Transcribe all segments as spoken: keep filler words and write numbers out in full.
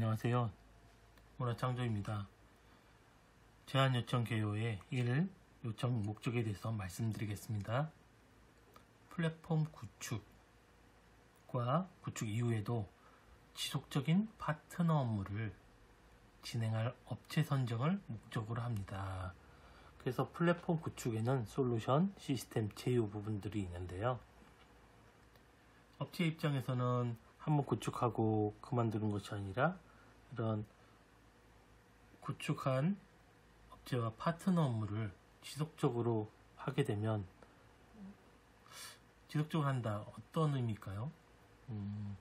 안녕하세요. 문화창조입니다. 제안 요청 개요의 일. 요청 목적에 대해서 말씀드리겠습니다. 플랫폼 구축과 구축 이후에도 지속적인 파트너 업무를 진행할 업체 선정을 목적으로 합니다. 그래서 플랫폼 구축에는 솔루션, 시스템, 제휴 부분들이 있는데요. 업체 입장에서는 한번 구축하고 그만두는 것이 아니라 이런 구축한 업체와 파트너 업무를 지속적으로 하게 되면, 지속적으로 한다, 어떤 의미일까요? 음,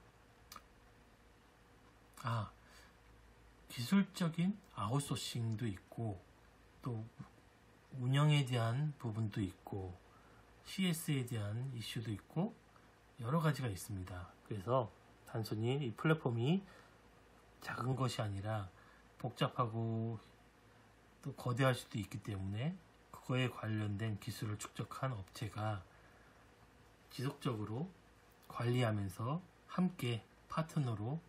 아, 기술적인 아웃소싱도 있고, 또 운영에 대한 부분도 있고, 씨에스에 대한 이슈도 있고, 여러 가지가 있습니다. 그래서 단순히 이 플랫폼이 작은 것이 아니라 복잡하고 또 거대할 수도 있기 때문에 그거에 관련된 기술을 축적한 업체가 지속적으로 관리하면서 함께 파트너로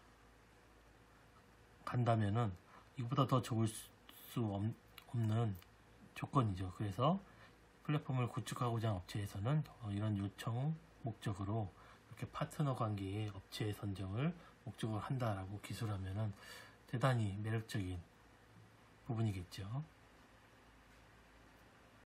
간다면은 이보다 더 좋을 수 없는 조건이죠. 그래서 플랫폼을 구축하고자 하는 업체에서는 이런 요청 목적으로 이렇게 파트너 관계의 업체의 선정을 목적으로 한다라고 기술하면은 대단히 매력적인 부분이겠죠.